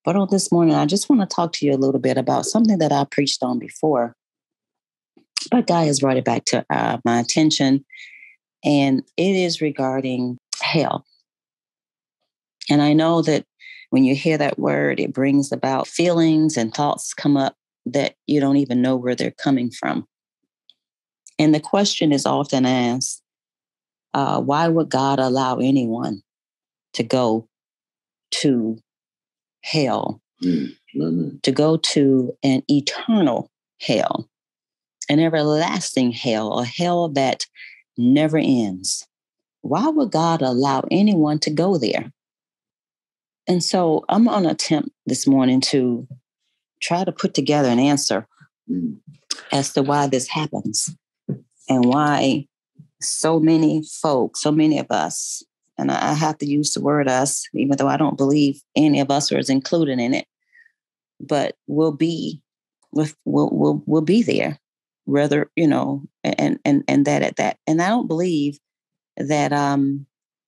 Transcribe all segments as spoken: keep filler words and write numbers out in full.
But on this morning, I just want to talk to you a little bit about something that I preached on before. But God has brought it back to uh, my attention, and it is regarding hell. And I know that when you hear that word, it brings about feelings and thoughts come up that you don't even know where they're coming from. And the question is often asked, uh, why would God allow anyone to go to hell, mm-hmm. to go to an eternal hell, an everlasting hell, a hell that never ends? Why would God allow anyone to go there? And so I'm going to attempt this morning to try to put together an answer mm. as to why this happens and why so many folks, so many of us, and I have to use the word us, even though I don't believe any of us is included in it, but we'll be, we'll, we'll, we'll be there, rather, you know, and, and, and that at that. And I don't believe that um,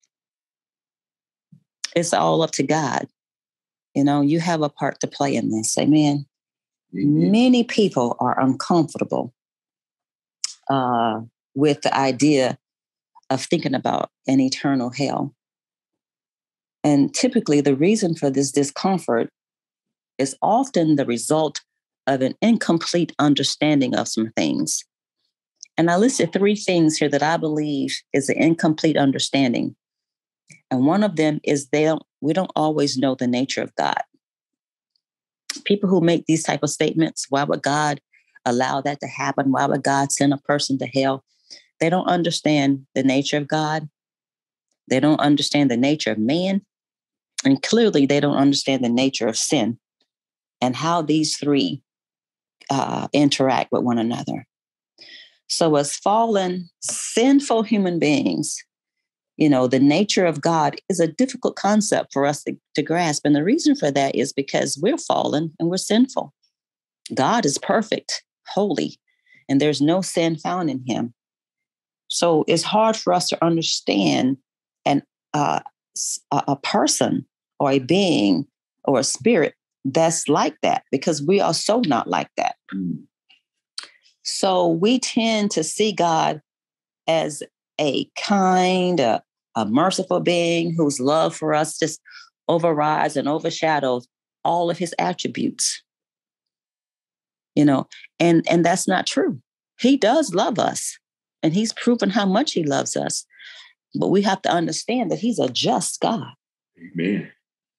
it's all up to God. You know, you have a part to play in this. Amen. Mm-hmm. Many people are uncomfortable uh, with the idea of thinking about an eternal hell. And typically the reason for this discomfort is often the result of an incomplete understanding of some things. And I listed three things here that I believe is an incomplete understanding. And one of them is they don't, we don't always know the nature of God. People who make these type of statements, why would God allow that to happen? Why would God send a person to hell? They don't understand the nature of God. They don't understand the nature of man. And clearly they don't understand the nature of sin and how these three uh, interact with one another. So as fallen, sinful human beings, you know, the nature of God is a difficult concept for us to, to grasp. And the reason for that is because we're fallen and we're sinful. God is perfect, holy, and there's no sin found in him. So it's hard for us to understand an, uh, a person or a being or a spirit that's like that, because we are so not like that. Mm. So we tend to see God as a kind, a, a merciful being whose love for us just overrides and overshadows all of his attributes. You know, and, and that's not true. He does love us, and he's proven how much he loves us. But we have to understand that he's a just God. Amen.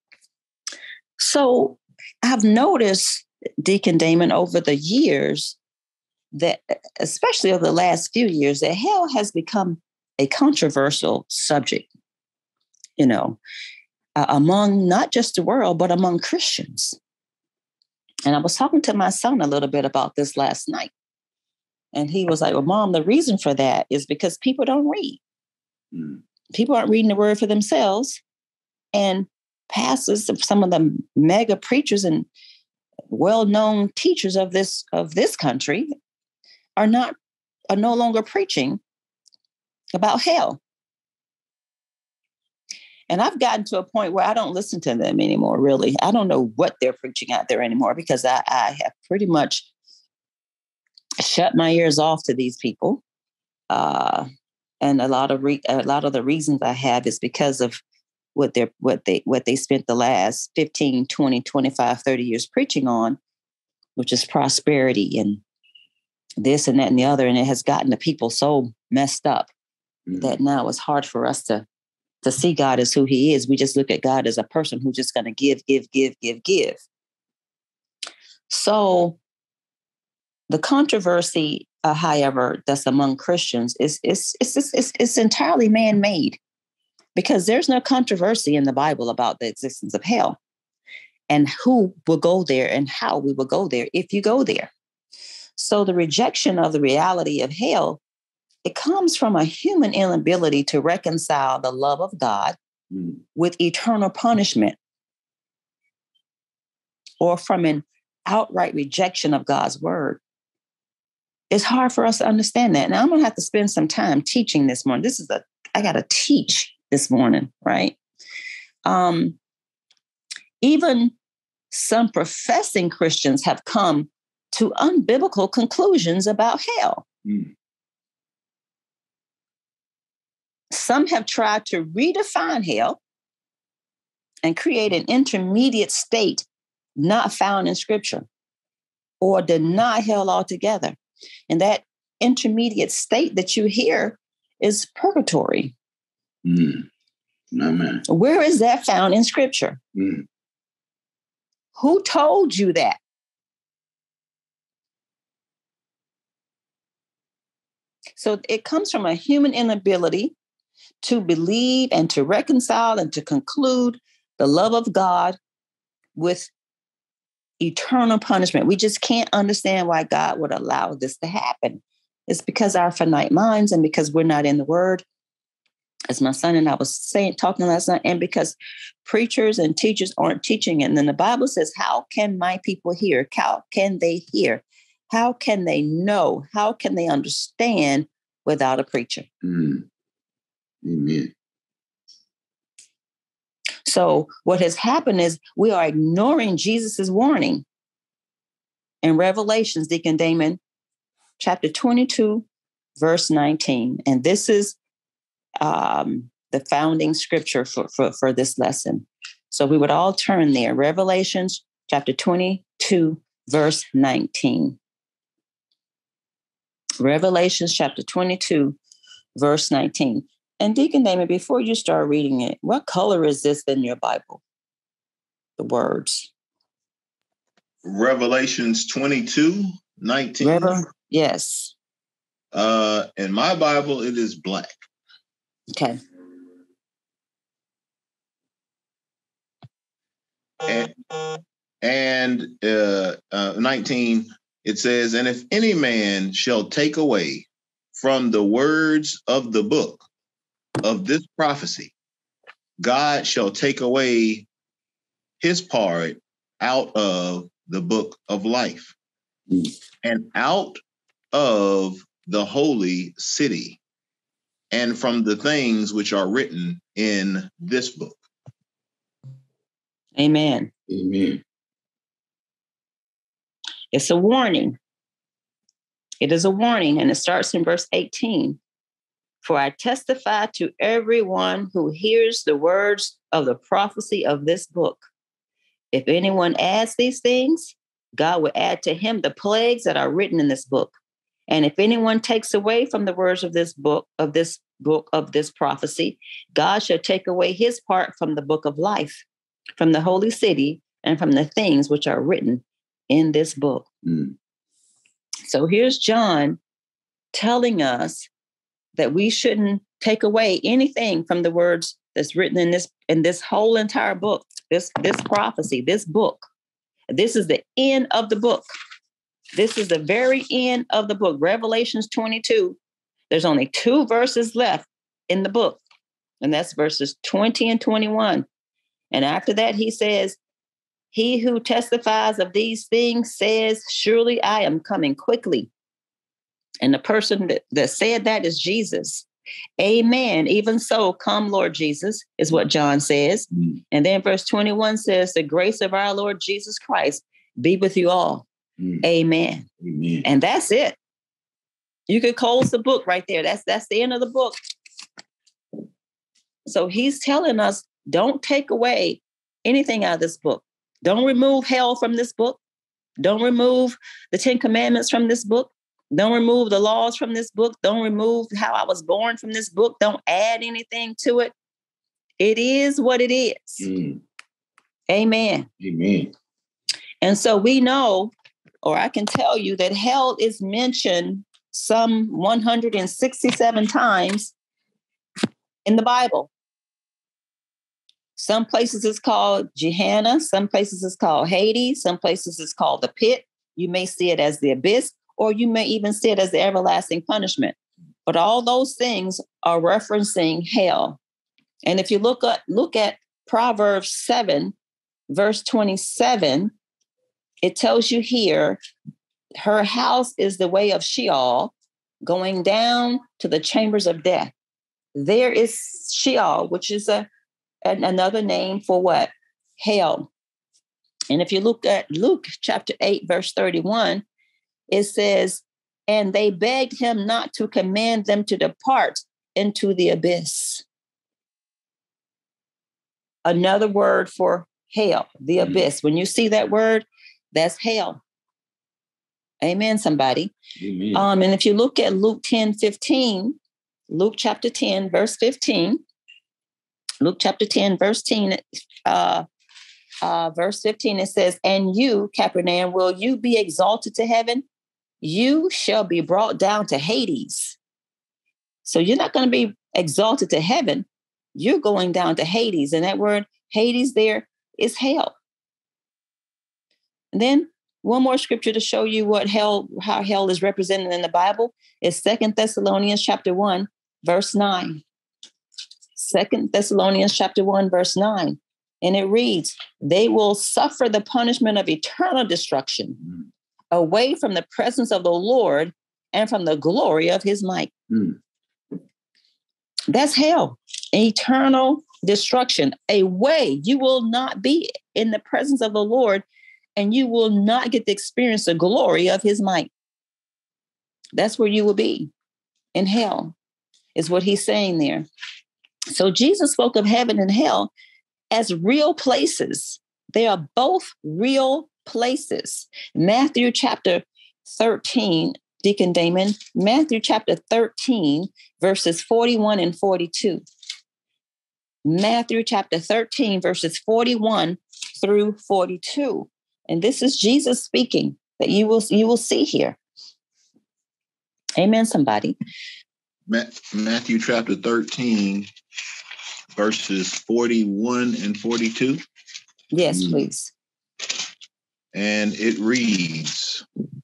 So I've noticed, Deacon Damon, over the years, that especially over the last few years, that hell has become a controversial subject, you know, uh, among not just the world, but among Christians. And I was talking to my son a little bit about this last night. And he was like, well, Mom, the reason for that is because people don't read. Mm. People aren't reading the word for themselves. And pastors, some of the mega preachers and well-known teachers of this of this country are not are no longer preaching about hell. And I've gotten to a point where I don't listen to them anymore, really. I don't know what they're preaching out there anymore, because I, I have pretty much shut my ears off to these people. Uh, and a lot of re- a lot of the reasons I have is because of what they what they what they spent the last fifteen, twenty, twenty-five, thirty years preaching on, which is prosperity and this and that and the other. And it has gotten the people so messed up mm-hmm. that now it's hard for us to to see God as who he is. We just look at God as a person who's just going to give, give, give, give, give. So the controversy, uh, however, that's among Christians is is it's, it's, it's, it's entirely man-made, because there's no controversy in the Bible about the existence of hell and who will go there and how we will go there if you go there. So the rejection of the reality of hell, it comes from a human inability to reconcile the love of God mm. with eternal punishment, or from an outright rejection of God's word. It's hard for us to understand that. Now I'm going to have to spend some time teaching this morning. This is a, I got to teach this morning, right? Um, even some professing Christians have come to unbiblical conclusions about hell. Mm. Some have tried to redefine hell and create an intermediate state not found in Scripture, or deny hell altogether. And that intermediate state that you hear is purgatory. Mm. Amen. Where is that found in Scripture? Mm. Who told you that? So it comes from a human inability to believe and to reconcile and to conclude the love of God with eternal punishment. We just can't understand why God would allow this to happen. It's because our finite minds, and because we're not in the Word, as my son and I was saying, talking last night, and because preachers and teachers aren't teaching it. And then the Bible says, how can my people hear? How can they hear? How can they know? How can they understand without a preacher? Mm. Amen. So what has happened is we are ignoring Jesus's warning in Revelations, Deacon Damon, chapter twenty-two, verse nineteen. And this is um, the founding scripture for, for, for this lesson. So we would all turn there. Revelations chapter twenty-two, verse nineteen. Revelations chapter twenty-two, verse nineteen. And Deacon Damon, before you start reading it, what color is this in your Bible? The words. Revelations twenty-two, nineteen. Rever- yes. Uh, in my Bible, it is black. Okay. And, and uh, uh, nineteen, it says, and if any man shall take away from the words of the book of this prophecy, God shall take away his part out of the book of life mm. and out of the holy city and from the things which are written in this book. Amen. Amen. It's a warning. It is a warning, and it starts in verse eighteen. For I testify to everyone who hears the words of the prophecy of this book. If anyone adds these things, God will add to him the plagues that are written in this book. And if anyone takes away from the words of this book, of this book, of this prophecy, God shall take away his part from the book of life, from the holy city, and from the things which are written in this book. Mm. So here's John telling us that we shouldn't take away anything from the words that's written in this in this whole entire book, this, this prophecy, this book. This is the end of the book. This is the very end of the book. Revelations twenty-two. There's only two verses left in the book, and that's verses twenty and twenty-one. And after that, he says, he who testifies of these things says, surely I am coming quickly. And the person that, that said that is Jesus. Amen. Even so, come, Lord Jesus, is what John says. Mm. And then verse twenty-one says, the grace of our Lord Jesus Christ be with you all. Mm. Amen. Amen. And that's it. You could close the book right there. That's, that's the end of the book. So he's telling us, don't take away anything out of this book. Don't remove hell from this book. Don't remove the Ten Commandments from this book. Don't remove the laws from this book. Don't remove how I was born from this book. Don't add anything to it. It is what it is. Mm. Amen. Amen. And so we know, or I can tell you, that hell is mentioned some one hundred sixty-seven times in the Bible. Some places it's called Gehenna. Some places it's called Hades. Some places it's called the pit. You may see it as the abyss, or you may even see it as the everlasting punishment. But all those things are referencing hell. And if you look at, look at Proverbs seven, verse twenty-seven, it tells you here, her house is the way of Sheol, going down to the chambers of death. There is Sheol, which is a, an, another name for what? Hell. And if you look at Luke chapter eight, verse thirty-one, it says, and they begged him not to command them to depart into the abyss. Another word for hell, the abyss. When you see that word, that's hell. Amen, somebody. Amen. Um, and if you look at Luke ten, fifteen, Luke chapter ten, verse fifteen, Luke chapter ten, verse ten, uh, uh, verse fifteen, it says, and you, Capernaum, will you be exalted to heaven? You shall be brought down to Hades. So you're not going to be exalted to heaven. You're going down to Hades. And that word Hades there is hell. And then one more scripture to show you what hell, how hell is represented in the Bible is Second Thessalonians chapter one, verse nine. Second Thessalonians chapter one, verse nine. And it reads, they will suffer the punishment of eternal destruction mm. away from the presence of the Lord and from the glory of his might. Mm. That's hell, eternal destruction. Away. You will not be in the presence of the Lord, and you will not get to experience the glory of his might. That's where you will be, in hell, is what he's saying there. So Jesus spoke of heaven and hell as real places. They are both real places. Matthew chapter thirteen, Deacon Damon, Matthew chapter thirteen, verses forty-one and forty-two. Matthew chapter thirteen, verses forty-one through forty-two. And this is Jesus speaking that you will, you will see here. Amen, somebody. Matthew chapter thirteen, verses forty-one and forty-two. Yes, please. And it reads,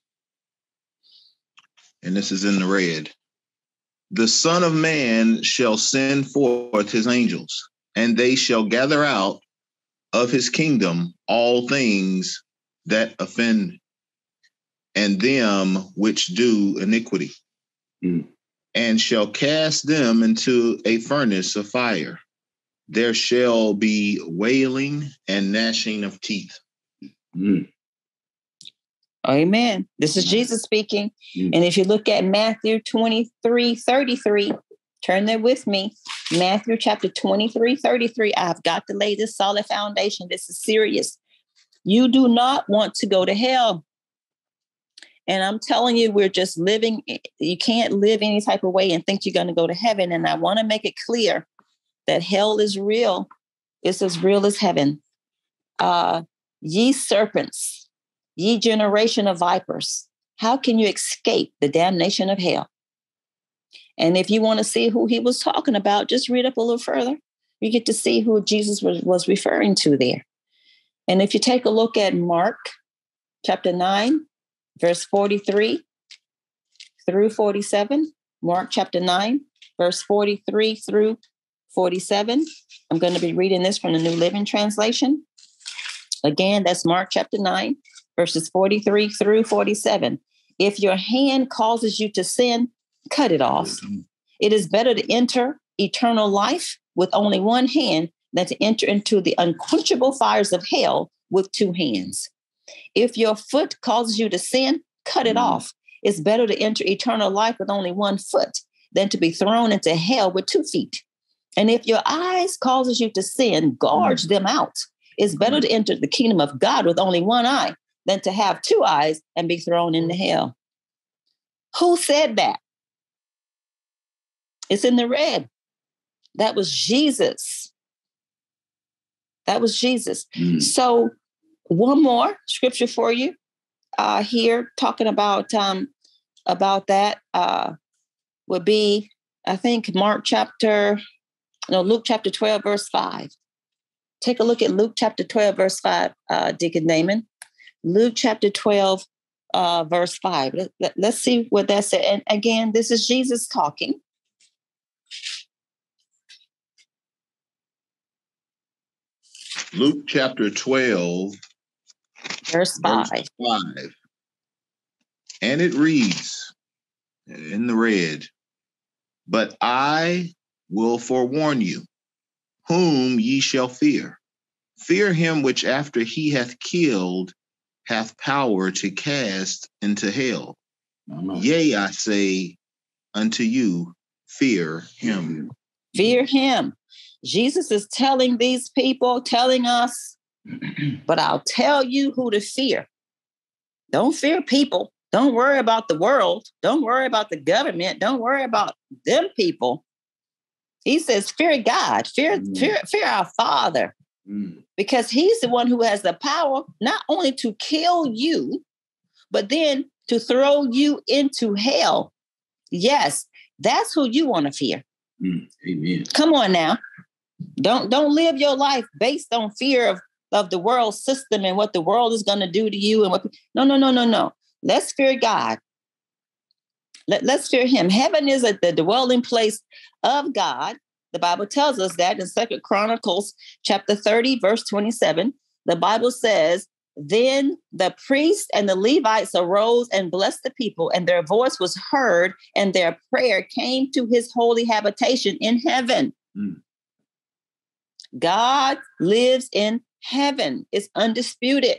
and this is in the red, the Son of Man shall send forth his angels, and they shall gather out of his kingdom all things that offend, and them which do iniquity, mm. and shall cast them into a furnace of fire. There shall be wailing and gnashing of teeth. Mm. Amen. This is Jesus speaking. Mm. And if you look at Matthew twenty-three, thirty-three, turn there with me. Matthew chapter twenty-three, thirty-three. I've got to lay this solid foundation. This is serious. You do not want to go to hell. And I'm telling you, we're just living. You can't live any type of way and think you're going to go to heaven. And I want to make it clear that hell is real. It's as real as heaven. Uh, ye serpents, ye generation of vipers, how can you escape the damnation of hell? And if you want to see who he was talking about, just read up a little further. You get to see who Jesus was, was referring to there. And if you take a look at Mark chapter nine, verse forty-three through forty-seven, Mark chapter nine, verse forty-three through forty-seven. I'm going to be reading this from the New Living Translation. Again, that's Mark chapter nine, verses forty-three through forty-seven. If your hand causes you to sin, cut it off. It is better to enter eternal life with only one hand than to enter into the unquenchable fires of hell with two hands. If your foot causes you to sin, cut it off. It's better to enter eternal life with only one foot than to be thrown into hell with two feet. And if your eyes causes you to sin, gouge them out. It's better to enter the kingdom of God with only one eye than to have two eyes and be thrown into hell. Who said that? It's in the red. That was Jesus. That was Jesus. Mm. So one more scripture for you uh, here talking about, um, about that uh, would be, I think, Mark chapter, no, Luke chapter twelve, verse five. Take a look at Luke chapter twelve, verse five, uh, Deacon Damon. Luke chapter twelve, uh, verse five. Let, let, let's see what that said. And again, this is Jesus talking. Luke chapter twelve, verse five. Verse five. And it reads in the red, but I will forewarn you whom ye shall fear. Fear him which after he hath killed hath power to cast into hell. Uh-huh. Yea, I say unto you, fear him. Fear him. Jesus is telling these people, telling us, but I'll tell you who to fear. Don't fear people. Don't worry about the world. Don't worry about the government. Don't worry about them people. He says, fear God, fear, mm. fear, fear our Father, mm. because he's the one who has the power not only to kill you, but then to throw you into hell. Yes, that's who you want to fear. Mm. Amen. Come on now. Don't, don't live your life based on fear of, of the world system and what the world is going to do to you. And what, no, no, no, no, no. Let's fear God. Let, let's fear him. Heaven is a, the dwelling place of God. The Bible tells us that in Second Chronicles chapter thirty, verse twenty-seven. The Bible says, then the priests and the Levites arose and blessed the people, and their voice was heard, and their prayer came to his holy habitation in heaven. Mm. God lives in heaven. It's undisputed.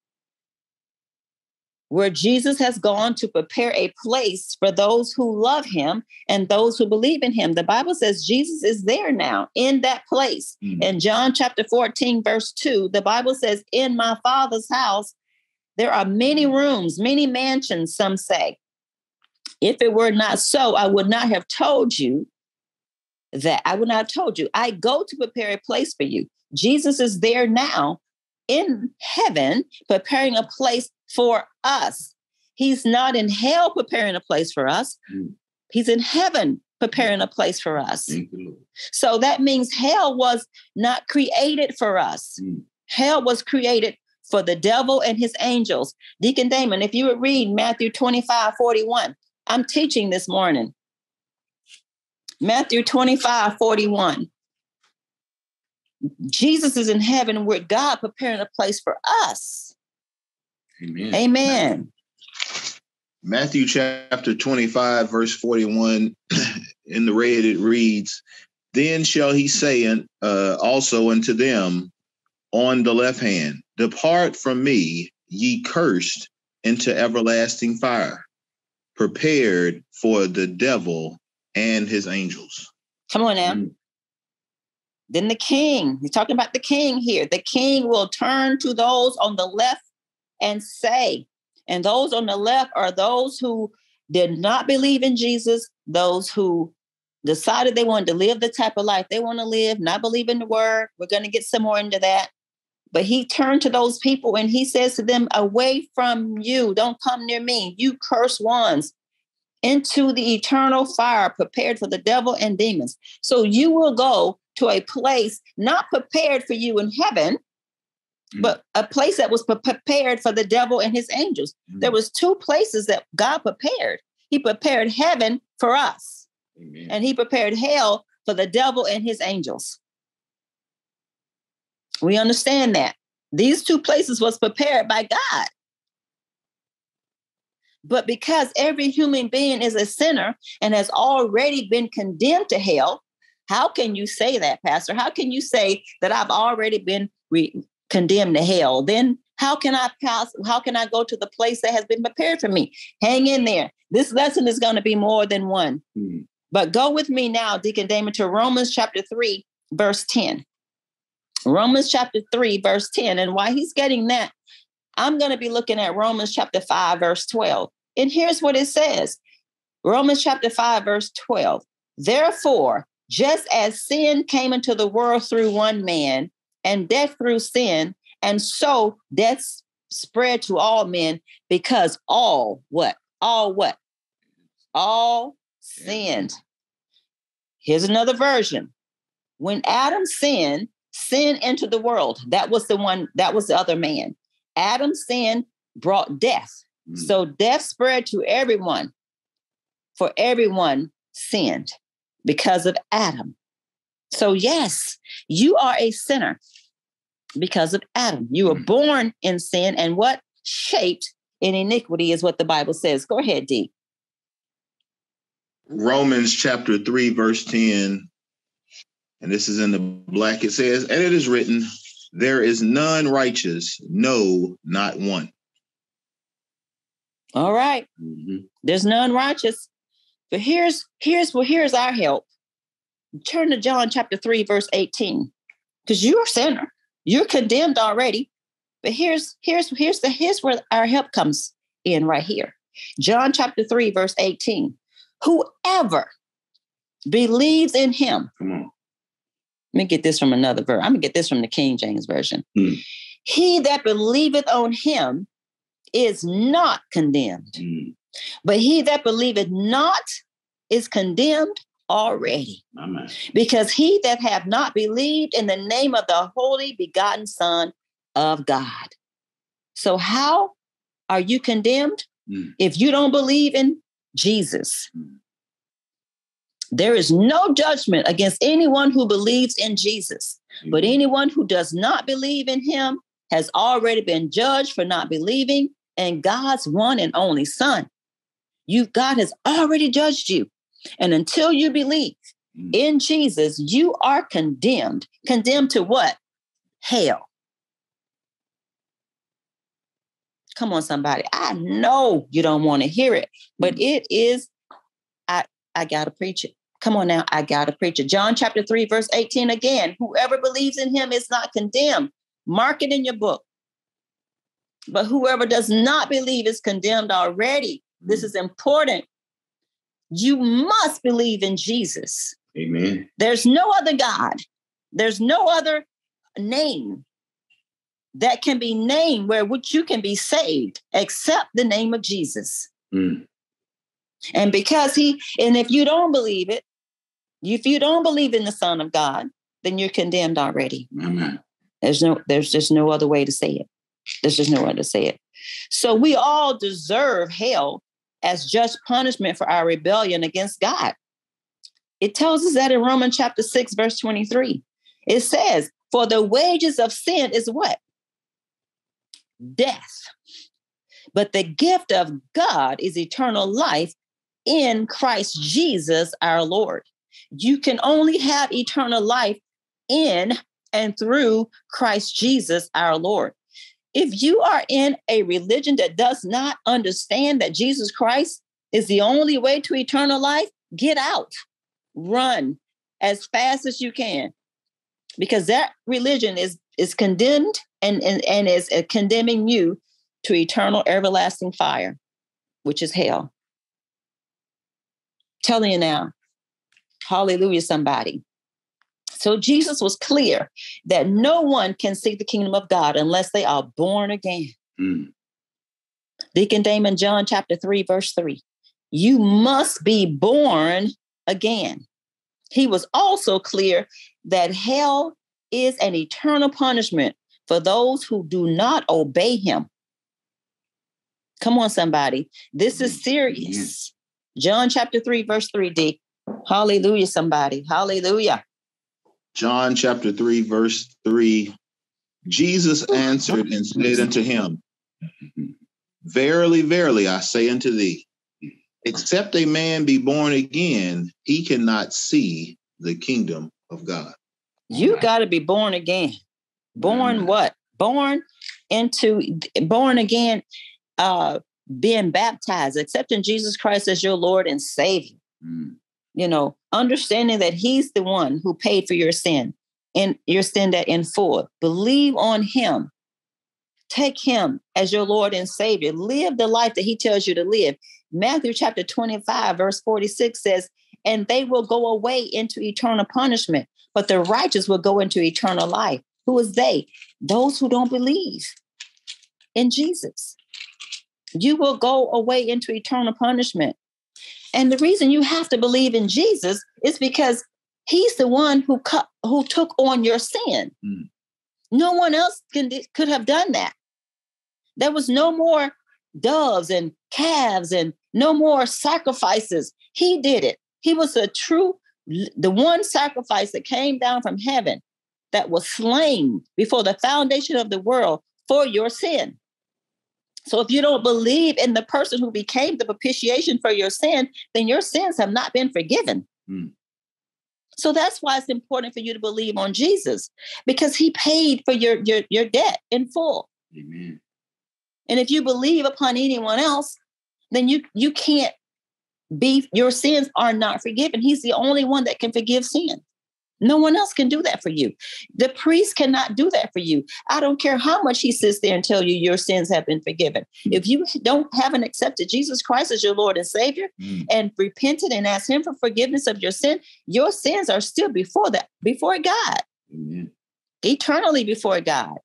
Where Jesus has gone to prepare a place for those who love him and those who believe in him. The Bible says Jesus is there now in that place. Mm-hmm. In John chapter fourteen, verse two, the Bible says, in my Father's house, there are many rooms, many mansions, some say. If it were not so, I would not have told you that. I would not have told you. I go to prepare a place for you. Jesus is there now in heaven, preparing a place for us. He's not in hell preparing a place for us. Mm. He's in heaven preparing a place for us. So that means hell was not created for us. Mm. Hell was created for the devil and his angels. Deacon Damon, if you would read Matthew twenty-five, forty-one, I'm teaching this morning. Matthew twenty-five, forty-one. Jesus is in heaven with God preparing a place for us. Amen. Amen. Matthew chapter twenty-five, verse forty-one, in the red it reads, then shall he say uh, also unto them on the left hand, depart from me, ye cursed, into everlasting fire, prepared for the devil and his angels. Come on now. Mm. Then the king, he's talking about the king here. The king will turn to those on the left and say, and those on the left are those who did not believe in Jesus, those who decided they wanted to live the type of life they want to live, not believe in the word. We're going to get some more into that. But he turned to those people and he says to them, away from you, don't come near me, you cursed ones, into the eternal fire prepared for the devil and demons. So you will go to a place not prepared for you in heaven, mm. but a place that was pre- prepared for the devil and his angels. Mm. There was two places that God prepared. He prepared heaven for us. Amen. And he prepared hell for the devil and his angels. We understand that. These two places was prepared by God. But because every human being is a sinner and has already been condemned to hell, how can you say that, Pastor? How can you say that I've already been re- condemned to hell? Then how can I pass? How can I go to the place that has been prepared for me? Hang in there. This lesson is going to be more than one. Mm-hmm. But go with me now, Deacon Damon, to Romans chapter three, verse ten. Romans chapter three, verse ten. And while he's getting that, I'm going to be looking at Romans chapter five, verse twelve. And here's what it says. Romans chapter five, verse twelve. Therefore, just as sin came into the world through one man, and death through sin, and so death spread to all men, because all what? All what? All sinned. Here's another version. When Adam sinned, sin entered the world. That was the one, that was the other man. Adam's sin brought death. Mm. So death spread to everyone, for everyone sinned because of Adam. So yes, you are a sinner because of Adam. You were born in sin, and what? Shaped in iniquity is what the Bible says. Go ahead, D. Romans chapter three, verse ten. And this is in the black. It says, and it is written, There is none righteous, no, not one. All right. Mm-hmm. There's none righteous. But here's here's well, here's our help. Turn to John chapter three, verse eighteen. Because you're a sinner. You're condemned already. But here's here's here's the here's where our help comes in right here. John chapter three, verse eighteen. Whoever believes in him. Come on. Let me get this from another verse. I'm gonna get this from the King James Version. Mm. He that believeth on him is not condemned. Mm. But he that believeth not is condemned already. My man. Because he that hath not believed in the name of the only begotten Son of God. So how are you condemned? Mm. If you don't believe in Jesus. Mm. There is no judgment against anyone who believes in Jesus. Mm. But anyone who does not believe in him has already been judged for not believing in God's one and only Son. You, God has already judged you. And until you believe Mm. in Jesus, you are condemned. Condemned to what? Hell. Come on, somebody. I know you don't want to hear it, but it is, I, I got to preach it. Come on now, I got to preach it. John chapter three, verse eighteen again. Whoever believes in him is not condemned. Mark it in your book. But whoever does not believe is condemned already. This is important. You must believe in Jesus. Amen. There's no other God. There's no other name that can be named where which you can be saved except the name of Jesus. Mm. And because he, and if you don't believe it, if you don't believe in the Son of God, then you're condemned already. Amen. There's no, there's just no other way to say it. There's just no way to say it. So we all deserve hell as just punishment for our rebellion against God. It tells us that in Romans chapter six, verse twenty-three. It says, for the wages of sin is what? Death. But the gift of God is eternal life in Christ Jesus our Lord. You can only have eternal life in and through Christ Jesus our Lord. If you are in a religion that does not understand that Jesus Christ is the only way to eternal life, get out, run as fast as you can, because that religion is, is condemned and, and, and is condemning you to eternal everlasting fire, which is hell. Telling you now, hallelujah, somebody. So Jesus was clear that no one can see the kingdom of God unless they are born again. Mm. Deacon Damon, John chapter three, verse three. You must be born again. He was also clear that hell is an eternal punishment for those who do not obey him. Come on, somebody. This is serious. Mm. John chapter three, verse three, D. Hallelujah, somebody. Hallelujah. John chapter three, verse three, Jesus answered and said unto him, verily, verily, I say unto thee, except a man be born again, he cannot see the kingdom of God. You got to be born again. Born mm. what? Born into, born again, uh, being baptized, accepting Jesus Christ as your Lord and Savior. Mm. You know, understanding that he's the one who paid for your sin and your sin that in full. Believe on him. Take him as your Lord and Savior. Live the life that he tells you to live. Matthew chapter twenty-five, verse forty-six says, and they will go away into eternal punishment, but the righteous will go into eternal life. Who is they? Those who don't believe in Jesus. You will go away into eternal punishment. And the reason you have to believe in Jesus is because he's the one who cu- who took on your sin. Mm. No one else can, could have done that. There was no more doves and calves and no more sacrifices. He did it. He was a true, the one sacrifice that came down from heaven that was slain before the foundation of the world for your sin. So if you don't believe in the person who became the propitiation for your sin, then your sins have not been forgiven. Mm. So that's why it's important for you to believe on Jesus, because he paid for your, your, your debt in full. Amen. And if you believe upon anyone else, then you, you can't be, your sins are not forgiven. He's the only one that can forgive sin. No one else can do that for you. The priest cannot do that for you. I don't care how much he sits there and tell you your sins have been forgiven. If you don't haven't accepted Jesus Christ as your Lord and Savior mm. and repented and asked him for forgiveness of your sin, your sins are still before that, before God, Amen. Eternally before God.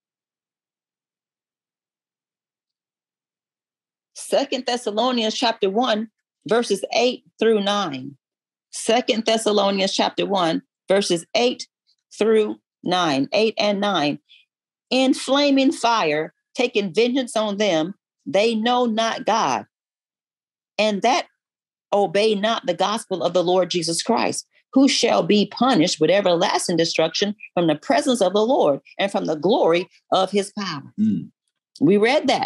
Second Thessalonians chapter one, verses eight through nine. Second Thessalonians chapter one, verses eight through nine, eight and nine. In flaming fire, taking vengeance on them, they know not God, and that obey not the gospel of the Lord Jesus Christ, who shall be punished with everlasting destruction from the presence of the Lord and from the glory of his power. Mm. We read that.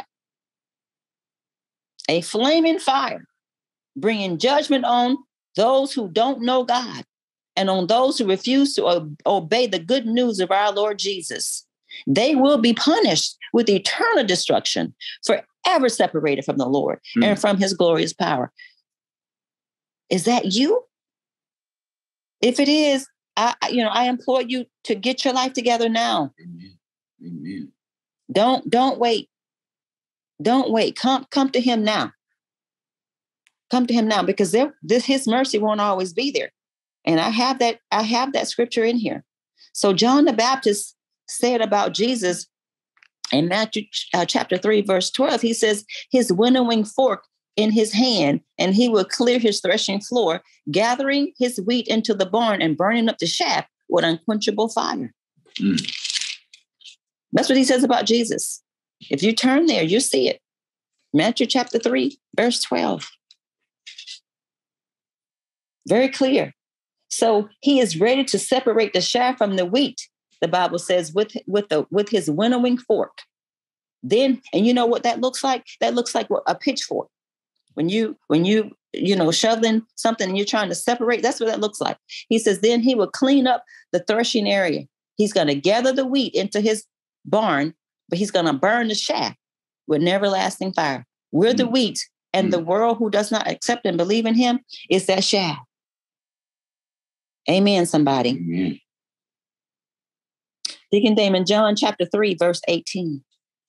A flaming fire, bringing judgment on those who don't know God and on those who refuse to ob- obey the good news of our Lord Jesus. They will be punished with eternal destruction, forever separated from the Lord mm. and from his glorious power. Is that you? If it is, I, you know, I implore you to get your life together now. Amen. Amen. Don't, don't wait. Don't wait. Come, come to him now. Come to him now, because there, this, his mercy won't always be there. And I have that, I have that scripture in here. So John the Baptist said about Jesus in Matthew uh, chapter three, verse twelve, he says, his winnowing fork in his hand, and he will clear his threshing floor, gathering his wheat into the barn and burning up the chaff with unquenchable fire. Mm. That's what he says about Jesus. If you turn there, you see it. Matthew chapter three, verse twelve. Very clear. So he is ready to separate the chaff from the wheat, the Bible says, with, with, the, with his winnowing fork. Then, and you know what that looks like? That looks like a pitchfork. When you, when you, you know, shoveling something and you're trying to separate, that's what that looks like. He says, then he will clean up the threshing area. He's going to gather the wheat into his barn, but he's going to burn the chaff with an everlasting fire. We're mm. the wheat, and mm. the world who does not accept and believe in him is that chaff. Amen, somebody. Amen. Deacon Damon, John chapter three, verse eighteen.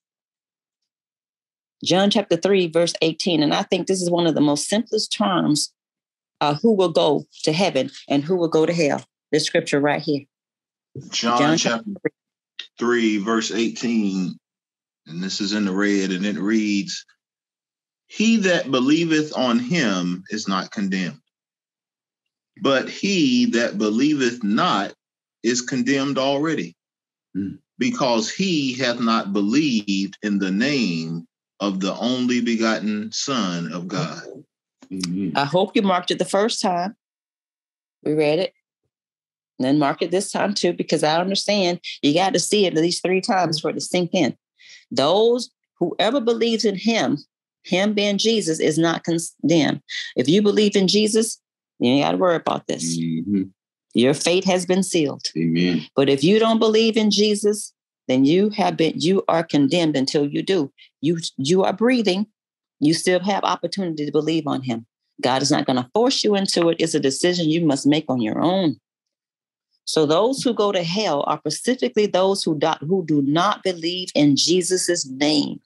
John chapter three, verse eighteen. And I think this is one of the most simplest terms, uh, who will go to heaven and who will go to hell. This scripture right here. John, John chapter three, verse eighteen. And this is in the red, and it reads, he that believeth on him is not condemned, but he that believeth not is condemned already, mm. because he hath not believed in the name of the only begotten Son of God. Mm-hmm. I hope you marked it the first time we read it. And then mark it this time too, because I understand you got to see it at least three times for it to sink in. Those, whoever believes in him, him being Jesus, is not condemned. If you believe in Jesus, you ain't got to worry about this. Mm-hmm. Your fate has been sealed. Amen. But if you don't believe in Jesus, then you have been, you are condemned until you do. You, you are breathing. You still have opportunity to believe on him. God is not going to force you into it. It's a decision you must make on your own. So those who go to hell are specifically those who do, who do not believe in Jesus's name.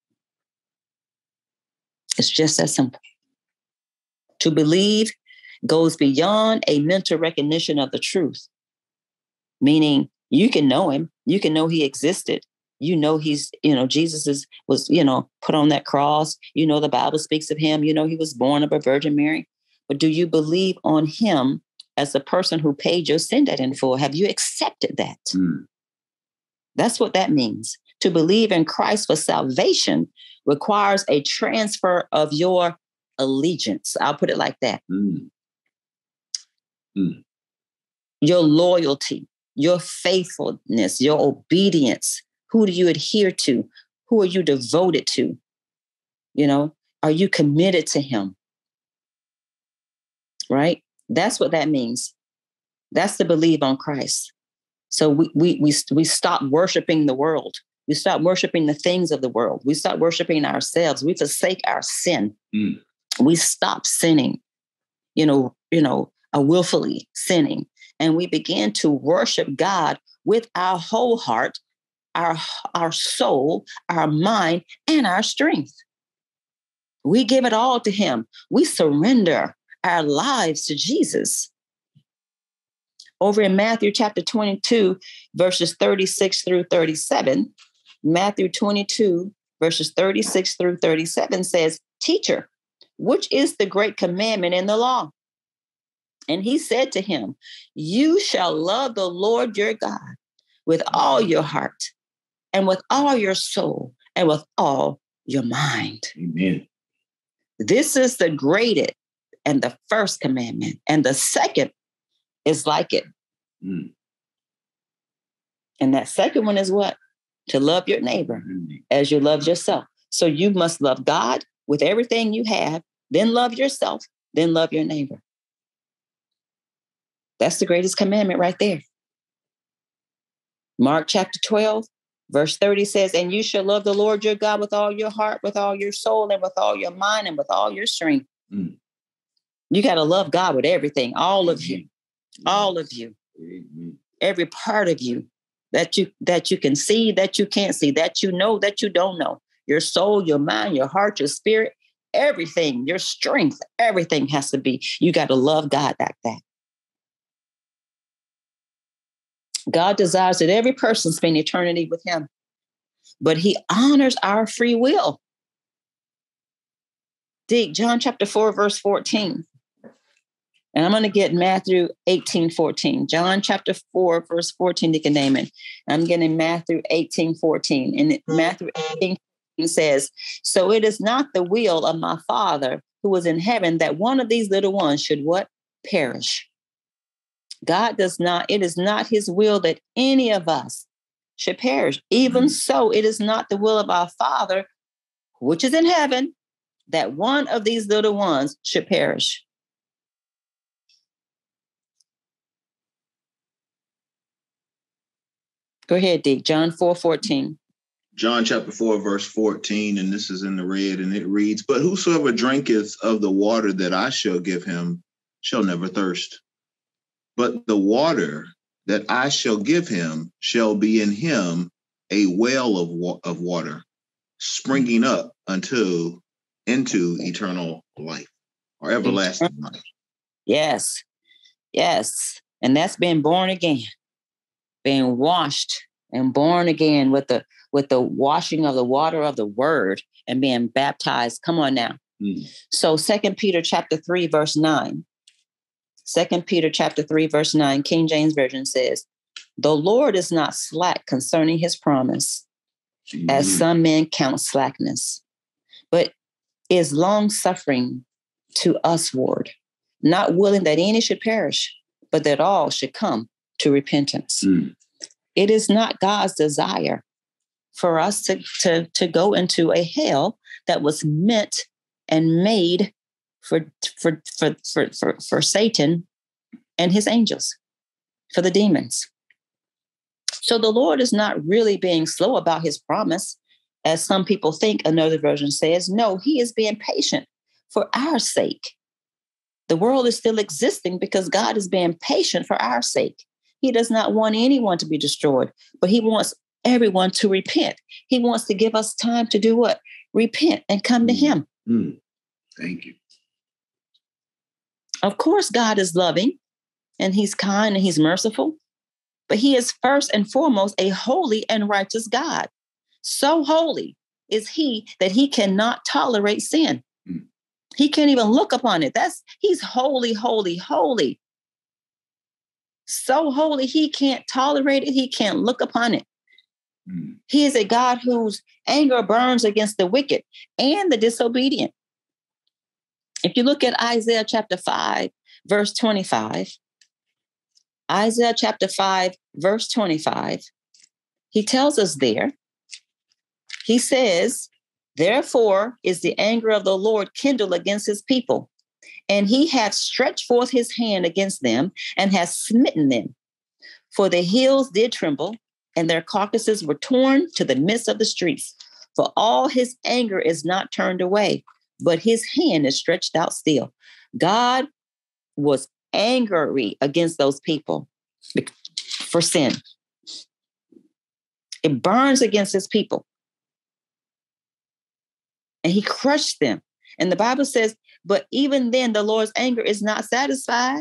It's just that simple. To believe goes beyond a mental recognition of the truth, meaning you can know him, you can know he existed, you know he's, you know, Jesus is, was, you know, put on that cross, you know, the Bible speaks of him, you know, he was born of a Virgin Mary, but do you believe on him as the person who paid your sin debt in full? Have you accepted that? Mm. That's what that means. To believe in Christ for salvation requires a transfer of your allegiance. I'll put it like that. Mm. Mm. Your loyalty, your faithfulness, your obedience. Who do you adhere to? Who are you devoted to? You know, are you committed to him? Right? That's what that means. That's to believe on Christ. So we we we we stop worshiping the world. We stop worshiping the things of the world. We stop worshiping ourselves. We forsake our sin. Mm. We stop sinning, you know, you know, uh, willfully sinning. And we begin to worship God with our whole heart, our, our soul, our mind, and our strength. We give it all to him. We surrender our lives to Jesus. Over in Matthew chapter twenty-two, verses thirty-six through thirty-seven, Matthew twenty-two, verses thirty-six through thirty-seven says, "Teacher, which is the great commandment in the law?" And he said to him, "You shall love the Lord your God with all your heart and with all your soul and with all your mind." Amen. This is the greatest and the first commandment. And the second is like it. Mm. And that second one is what? To love your neighbor Mm. as you love yourself. So you must love God with everything you have, then love yourself, then love your neighbor. That's the greatest commandment right there. Mark chapter twelve, verse thirty says, "And you shall love the Lord your God with all your heart, with all your soul, and with all your mind, and with all your strength." Mm. You got to love God with everything, all of you, all of you, Amen. every part of you that you that you can see, that you can't see, that you know, that you don't know. Your soul, your mind, your heart, your spirit, everything, your strength, everything has to be. You got to love God like that. God desires that every person spend eternity with him, but he honors our free will. Dig John chapter four, verse fourteen. And I'm going to get Matthew eighteen, fourteen. John chapter four, verse fourteen, you can name it. I'm getting Matthew eighteen, fourteen. And Matthew eighteen, fourteen says, "So it is not the will of my Father who is in heaven that one of these little ones should what? Perish." God does not, it is not his will that any of us should perish. Even mm-hmm. so, it is not the will of our Father, which is in heaven, that one of these little ones should perish. Go ahead, D. John four, fourteen. John chapter four, verse fourteen, and this is in the red, and it reads, "But whosoever drinketh of the water that I shall give him shall never thirst. But the water that I shall give him shall be in him a well of, wa- of water, springing up unto into eternal life," or everlasting life. Yes, yes. And that's being born again, being washed and born again with the with the washing of the water of the word and being baptized. Come on now. Mm. So Second Peter chapter three, verse nine. Second Peter chapter three, verse nine, King James Version says, "The Lord is not slack concerning his promise, mm-hmm. as some men count slackness, but is long-suffering to usward, not willing that any should perish, but that all should come to repentance." Mm. It is not God's desire for us to, to, to go into a hell that was meant and made for, for, for, for, for, for Satan and his angels, for the demons. So the Lord is not really being slow about his promise, as some people think. Another version says, no, he is being patient for our sake. The world is still existing because God is being patient for our sake. He does not want anyone to be destroyed, but he wants everyone to repent. He wants to give us time to do what? Repent and come to him. Mm. Thank you. Of course, God is loving and he's kind and he's merciful, but he is first and foremost a holy and righteous God. So holy is he that he cannot tolerate sin. Mm. He can't even look upon it. That's he's holy, holy, holy. So holy, he can't tolerate it. He can't look upon it. Mm. He is a God whose anger burns against the wicked and the disobedient. If you look at Isaiah chapter five, verse twenty-five, Isaiah chapter five, verse twenty-five, he tells us there, he says, "Therefore is the anger of the Lord kindled against his people, And he hath stretched forth his hand against them and has smitten them. For the hills did tremble, and their carcasses were torn to the midst of the streets. For all his anger is not turned away, but his hand is stretched out still. God was angry against those people for sin. It burns against his people. And he crushed them. And the Bible says, but even then the Lord's anger is not satisfied.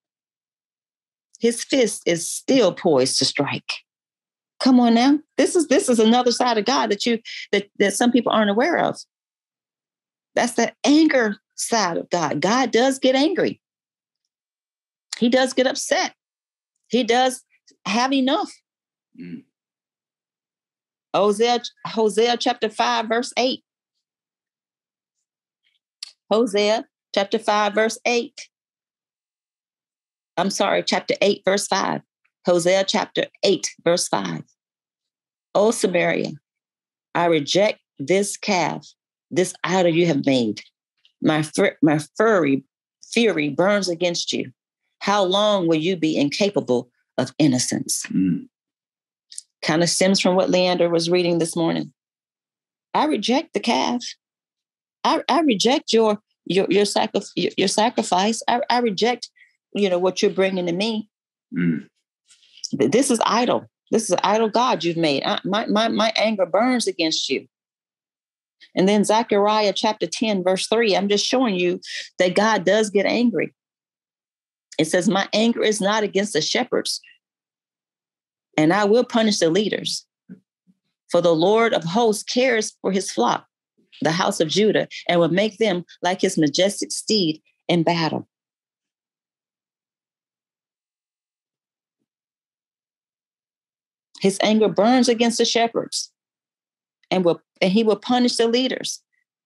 His fist is still poised to strike. Come on now. This is this is another side of God that you that, that some people aren't aware of. That's the anger side of God. God does get angry. He does get upset. He does have enough. Mm. Hosea, Hosea chapter five, verse eight. Hosea chapter five, verse eight. I'm sorry, chapter eight, verse five. Hosea chapter eight, verse five. O Samaria, I reject this calf, this idol you have made. My, fur- my furry fury burns against you. How long will you be incapable of innocence? Mm. Kind of stems from what Leander was reading this morning. I reject the calf. I, I reject your your your, sacri- your, your sacrifice. I, I reject, you know, what you're bringing to me. Mm. This is idol. This is an idol God you've made. I, my, my, my anger burns against you. And then Zechariah chapter ten, verse three, I'm just showing you that God does get angry. It says, my anger is not against the shepherds, and I will punish the leaders. For the Lord of hosts cares for his flock, the house of Judah, and will make them like his majestic steed in battle. His anger burns against the shepherds, and will and he will punish the leaders.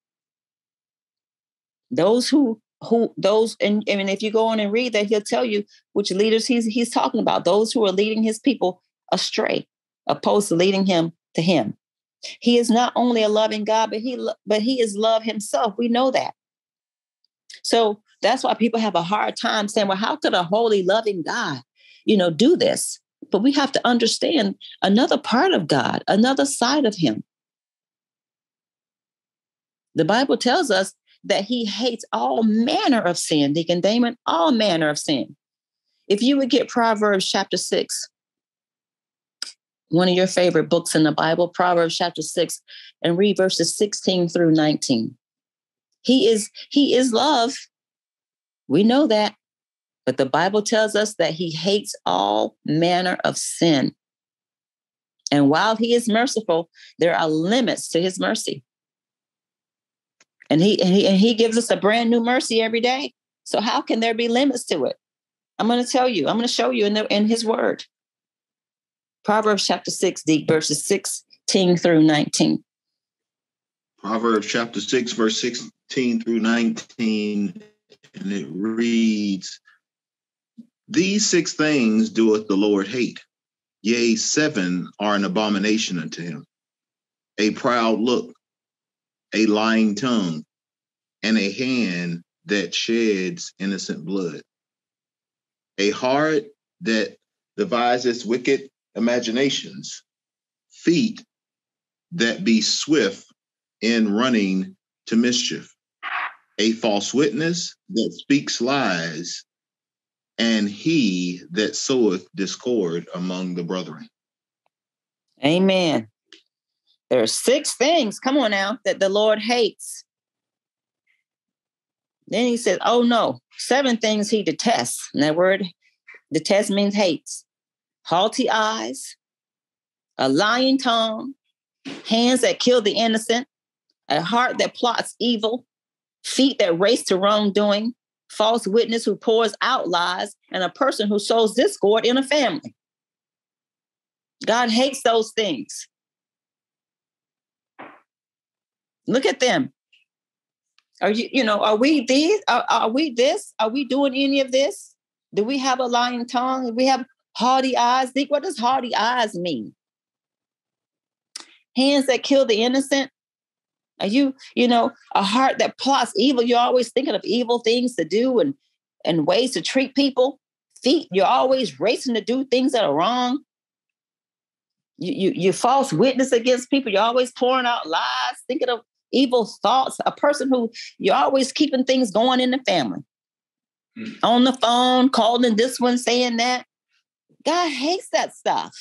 Those who who those and I mean, if you go on and read that, he'll tell you which leaders he's he's talking about. Those who are leading his people astray, opposed to leading him to him. He is not only a loving God, but he but he is love himself. We know that. So that's why people have a hard time saying, well, how could a holy, loving God, you know, do this? But we have to understand another part of God, another side of him. The Bible tells us that he hates all manner of sin, Deacon Damon, all manner of sin. If you would get Proverbs chapter six, one of your favorite books in the Bible, Proverbs chapter six, and read verses sixteen through nineteen. He is, he is love. We know that. But the Bible tells us that he hates all manner of sin. And while he is merciful, there are limits to his mercy. And he, and he, and he gives us a brand new mercy every day. So how can there be limits to it? I'm going to tell you, I'm going to show you in, the, in his word. Proverbs chapter six, D, verses sixteen through nineteen. Proverbs chapter six, verse sixteen through nineteen. And it reads, these six things doeth the Lord hate. Yea, seven are an abomination unto him. A proud look, a lying tongue, and a hand that sheds innocent blood. A heart that deviseth wicked imaginations, feet that be swift in running to mischief, a false witness that speaks lies, and he that soweth discord among the brethren. Amen. There are six things, come on now, that the Lord hates. Then he says, oh no, seven things he detests. And that word detest means hates. Haughty eyes, a lying tongue, hands that kill the innocent, a heart that plots evil, feet that race to wrongdoing, false witness who pours out lies, and a person who sows discord in a family. God hates those things. Look at them. Are you, you know, are we these? Are, are we this? Are we doing any of this? Do we have a lying tongue? Do we have haughty eyes? Think, what does haughty eyes mean? Hands that kill the innocent. Are you, you know, a heart that plots evil? You're always thinking of evil things to do and, and ways to treat people. Feet, you're always racing to do things that are wrong. You, you, you false witness against people. You're always pouring out lies, thinking of evil thoughts. A person who you're always keeping things going in the family. Mm. On the phone, calling this one, saying that. God hates that stuff.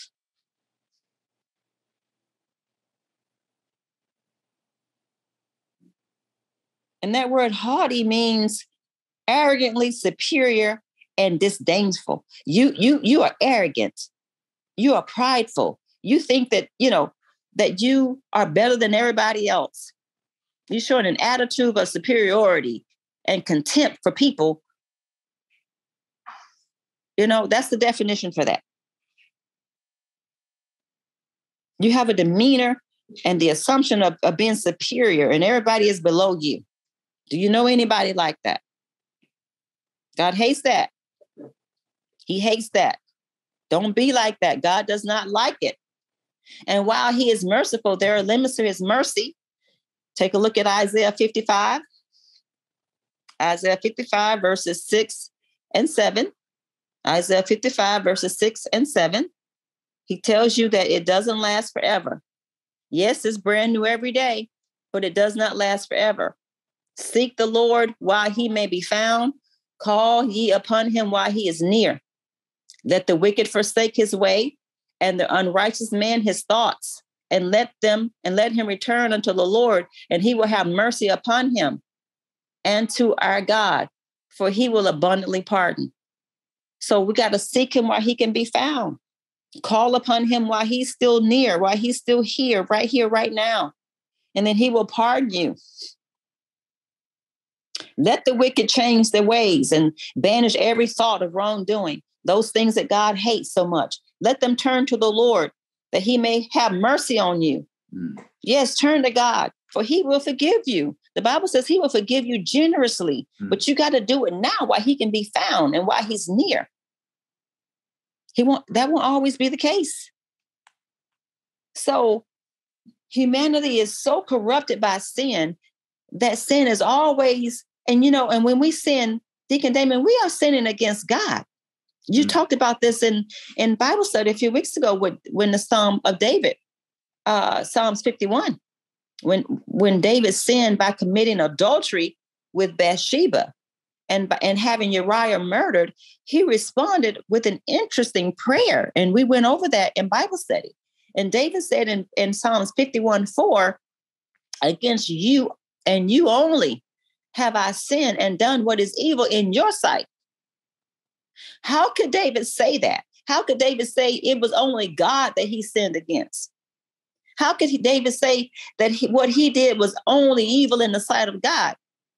And that word haughty means arrogantly superior and disdainful. You, you, you are arrogant. You are prideful. You think that, you know, that you are better than everybody else. You're showing an attitude of superiority and contempt for people. You know, that's the definition for that. You have a demeanor and the assumption of, of being superior and everybody is below you. Do you know anybody like that? God hates that. He hates that. Don't be like that. God does not like it. And while he is merciful, there are limits to his mercy. Take a look at Isaiah fifty-five. Isaiah fifty-five, verses six and seven. Isaiah fifty-five, verses six and seven. He tells you that it doesn't last forever. Yes, it's brand new every day, but it does not last forever. Seek the Lord while he may be found. Call ye upon him while he is near. Let the wicked forsake his way, and the unrighteous man his thoughts, and let them and let him return unto the Lord, and he will have mercy upon him, and to our God, for he will abundantly pardon. So we got to seek him while he can be found. Call upon him while he's still near, while he's still here, right here, right now. And then he will pardon you. Let the wicked change their ways and banish every thought of wrongdoing, those things that God hates so much. Let them turn to the Lord, that he may have mercy on you. Mm. Yes, turn to God, for he will forgive you. The Bible says he will forgive you generously, mm. but you got to do it now while he can be found and while he's near. He won't, that won't always be the case. So humanity is so corrupted by sin that sin is always, and you know, and when we sin, Deacon Damon, we are sinning against God. You mm-hmm. talked about this in, in Bible study a few weeks ago with when the Psalm of David, uh, Psalms fifty-one, when, when David sinned by committing adultery with Bathsheba and, and having Uriah murdered, he responded with an interesting prayer. And we went over that in Bible study. And David said in, in Psalms fifty-one four, against you and you only have I sinned and done what is evil in your sight. How could David say that? How could David say it was only God that he sinned against? How could he, David say that he, what he did was only evil in the sight of God?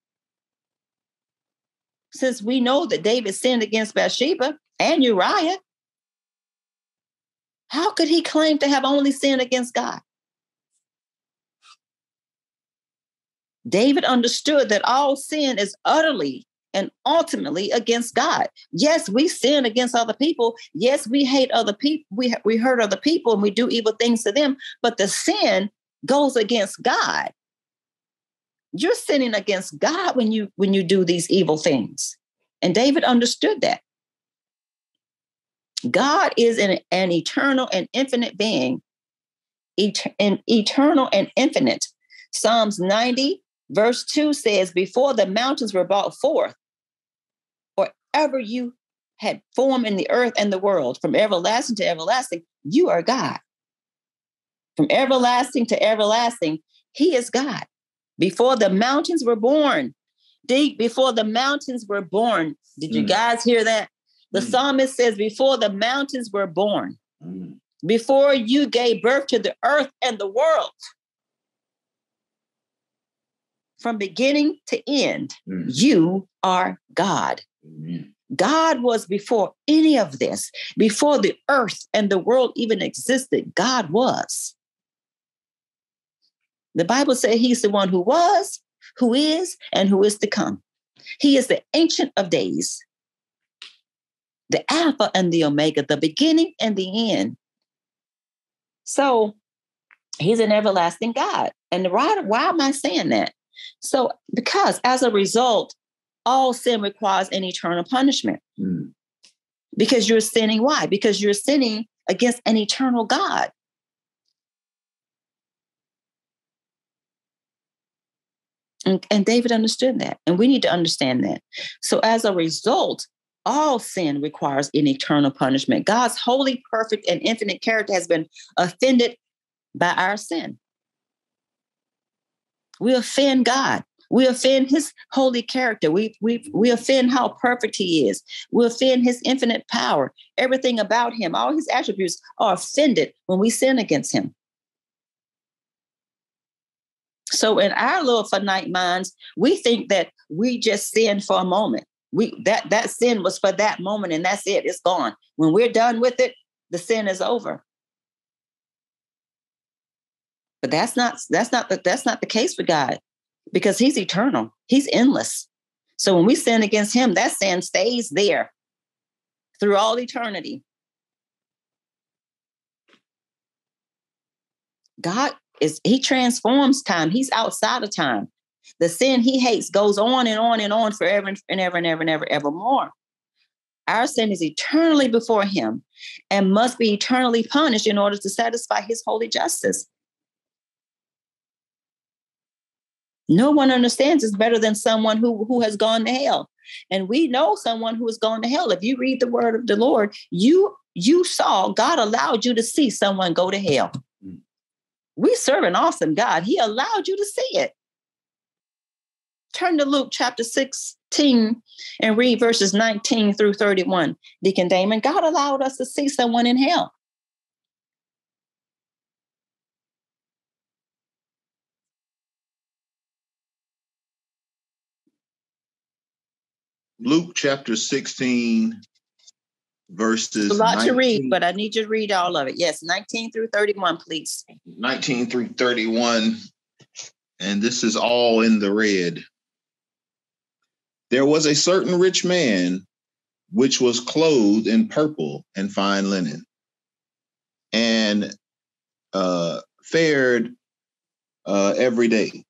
Since we know that David sinned against Bathsheba and Uriah, how could he claim to have only sinned against God? David understood that all sin is utterly and ultimately against God. Yes, we sin against other people. Yes, we hate other people. We, we hurt other people and we do evil things to them. But the sin goes against God. You're sinning against God when you when you do these evil things. And David understood that. God is an, an eternal and infinite being, et- an eternal and infinite. Psalms ninety, verse two says, before the mountains were brought forth, or ever you had formed in the earth and the world, from everlasting to everlasting, you are God. From everlasting to everlasting, he is God. Before the mountains were born, deep before the mountains were born. Did you mm. guys hear that? The mm. psalmist says, before the mountains were born, mm. before you gave birth to the earth and the world, from beginning to end, mm. you are God. Mm. God was before any of this, before the earth and the world even existed. God was. The Bible says he's the one who was, who is, and who is to come. He is the Ancient of Days, the Alpha and the Omega, the beginning and the end. So he's an everlasting God. And why, why am I saying that? So, because as a result, all sin requires an eternal punishment. Mm. Because you're sinning. Why? Because you're sinning against an eternal God. And, and David understood that. And we need to understand that. So as a result, all sin requires an eternal punishment. God's holy, perfect, and infinite character has been offended by our sin. We offend God. We offend his holy character. We, we, we offend how perfect he is. We offend his infinite power. Everything about him, all his attributes are offended when we sin against him. So in our little finite minds, we think that we just sinned for a moment. We that, that sin was for that moment and that's it. It's gone. When we're done with it, the sin is over. But that's not, that's not, the, that's not the case with God. Because he's eternal. He's endless. So when we sin against him, that sin stays there through all eternity. God is, he transforms time. He's outside of time. The sin he hates goes on and on and on forever and ever and ever and ever, evermore. Our sin is eternally before him and must be eternally punished in order to satisfy his holy justice. No one understands this better than someone who, who has gone to hell. And we know someone who has gone to hell. If you read the word of the Lord, you, you saw, God allowed you to see someone go to hell. Mm. We serve an awesome God. He allowed you to see it. Turn to Luke chapter sixteen and read verses nineteen through thirty-one. Deacon Damon, God allowed us to see someone in hell. Luke chapter sixteen, verses It's a lot nineteen, to read, but I need you to read all of it. Yes, nineteen through thirty-one, please. nineteen through thirty-one, and this is all in the red. There was a certain rich man which was clothed in purple and fine linen, and uh, fared uh, every day.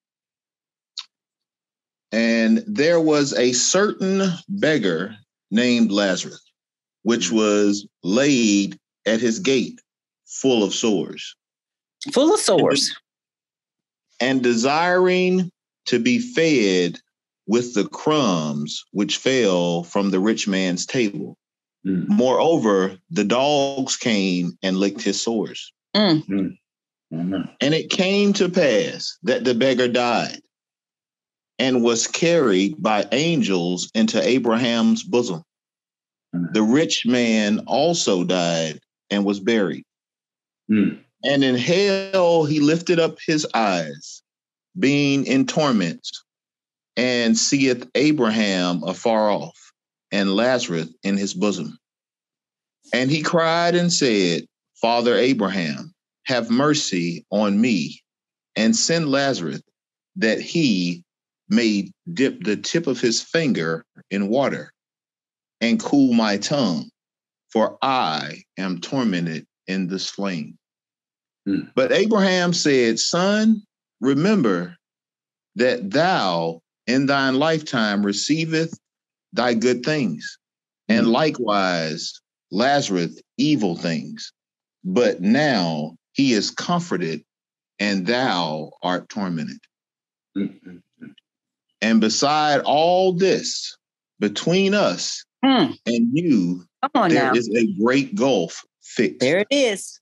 And there was a certain beggar named Lazarus, which was laid at his gate, full of sores. Full of sores. And, and desiring to be fed with the crumbs which fell from the rich man's table. Mm. Moreover, the dogs came and licked his sores. Mm. Mm. Mm-hmm. And it came to pass that the beggar died and was carried by angels into Abraham's bosom. Mm. The rich man also died and was buried. Mm. And in hell he lifted up his eyes, being in torment, and seeth Abraham afar off, and Lazarus in his bosom. And he cried and said, Father Abraham, have mercy on me, and send Lazarus, that he may dip the tip of his finger in water, and cool my tongue, for I am tormented in this flame. Hmm. But Abraham said, Son, remember that thou in thine lifetime receiveth thy good things, hmm. and likewise Lazarus evil things. But now he is comforted, and thou art tormented. Mm-hmm. And beside all this, between us mm. and you, there now. is a great gulf fixed. There it is.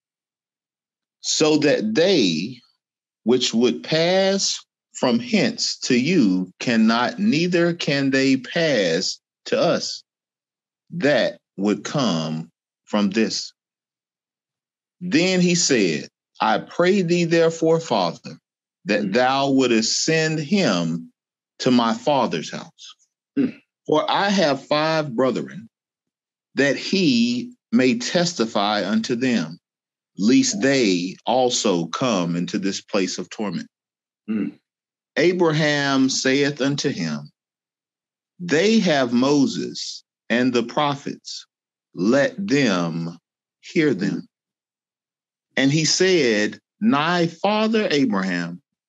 So that they which would pass from hence to you cannot, neither can they pass to us that would come from this. Then he said, I pray thee therefore, Father, that mm. thou wouldest send him to my father's house. Mm. For I have five brethren, that he may testify unto them, lest they also come into this place of torment. Mm. Abraham saith unto him, they have Moses and the prophets, let them hear them. And he said, Nigh, Father Abraham,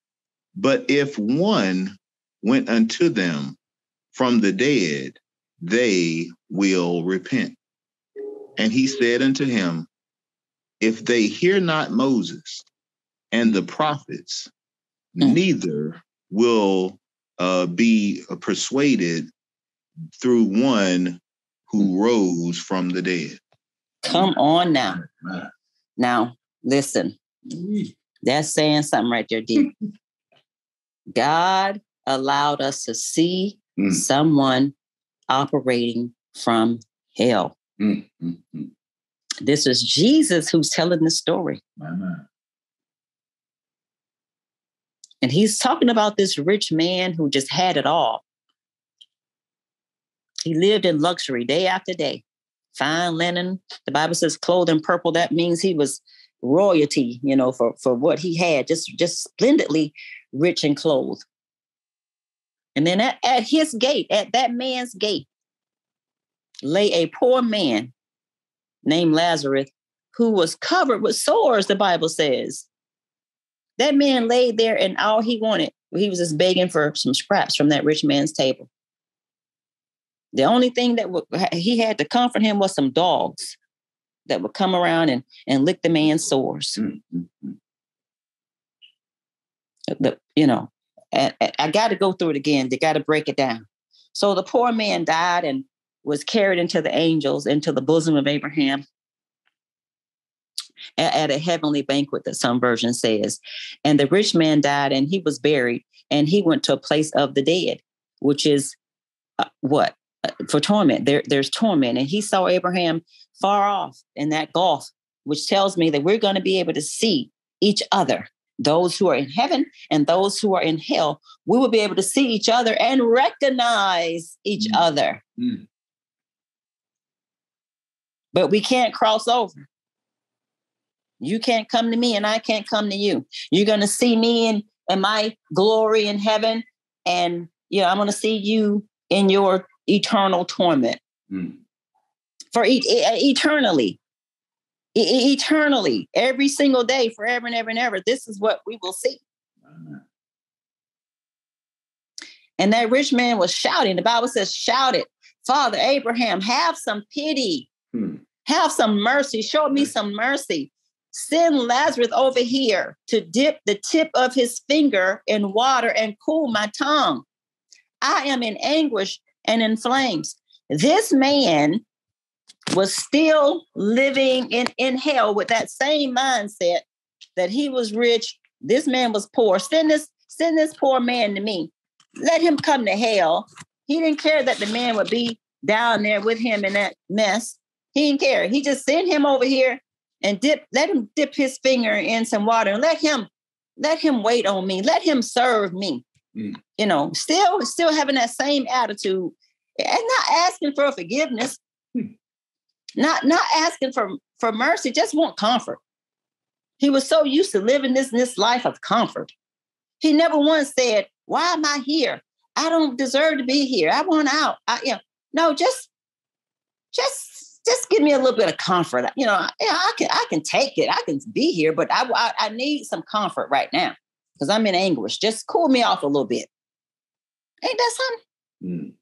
But if one went unto them from the dead, they will repent. And he said unto him, if they hear not Moses and the prophets, mm. neither will uh, be persuaded through one who rose from the dead. Come on now. Now, listen. That's saying something right there, deep. God allowed us to see mm. someone operating from hell. Mm, mm, mm. This is Jesus who's telling the story. Amen. And he's talking about this rich man who just had it all. He lived in luxury day after day. Fine linen. The Bible says clothing purple. That means he was royalty, you know, for, for what he had, just, just splendidly rich and clothed. And then at, at his gate, at that man's gate, lay a poor man named Lazarus, who was covered with sores, the Bible says. That man laid there and all he wanted, he was just begging for some scraps from that rich man's table. The only thing that w- he had to comfort him was some dogs that would come around and, and lick the man's sores. Mm-hmm. The, you know, I, I got to go through it again. They got to break it down. So the poor man died and was carried into the angels, into the bosom of Abraham at, at a heavenly banquet, that some version says. And the rich man died and he was buried and he went to a place of the dead, which is uh, what? Uh, for torment. There, there's torment. And he saw Abraham far off in that gulf, which tells me that we're going to be able to see each other. Those who are in heaven and those who are in hell, we will be able to see each other and recognize each mm. other. Mm. But we can't cross over. You can't come to me and I can't come to you. You're going to see me in, in my glory in heaven. And, you know, I'm going to see you in your eternal torment mm. for e- e- eternally. E- eternally, every single day, forever and ever and ever. This is what we will see. Amen. And that rich man was shouting. The Bible says, shout it. Father Abraham, have some pity. Hmm. Have some mercy. Show me some mercy. Send Lazarus over here to dip the tip of his finger in water and cool my tongue. I am in anguish and in flames. This man was still living in, in hell with that same mindset that he was rich. This man was poor. Send this, send this poor man to me. Let him come to hell. He didn't care that the man would be down there with him in that mess. He didn't care. He just sent him over here and dip, let him dip his finger in some water and let him, let him wait on me. Let him serve me. Mm. You know, still, still having that same attitude and not asking for forgiveness. Mm. Not, not asking for, for mercy, just want comfort. He was so used to living this, this life of comfort. He never once said, why am I here? I don't deserve to be here. I want out. I, you know, no, just, just, just give me a little bit of comfort. You know, I, I can, I can take it. I can be here, but I, I, I need some comfort right now because I'm in anguish. Just cool me off a little bit. Ain't that something? Mm.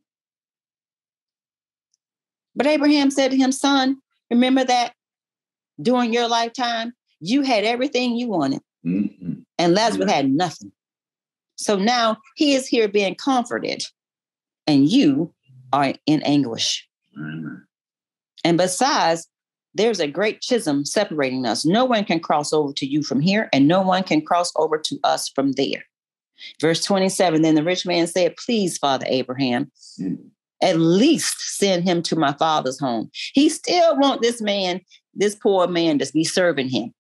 But Abraham said to him, son, remember that during your lifetime, you had everything you wanted. Mm-hmm. And Lazarus yeah. had nothing. So now he is here being comforted and you are in anguish. Mm-hmm. And besides, there's a great chasm separating us. No one can cross over to you from here and no one can cross over to us from there. Verse twenty-seven, then the rich man said, please, Father Abraham, mm-hmm. at least send him to my father's home. He still want this man, this poor man, to be serving him.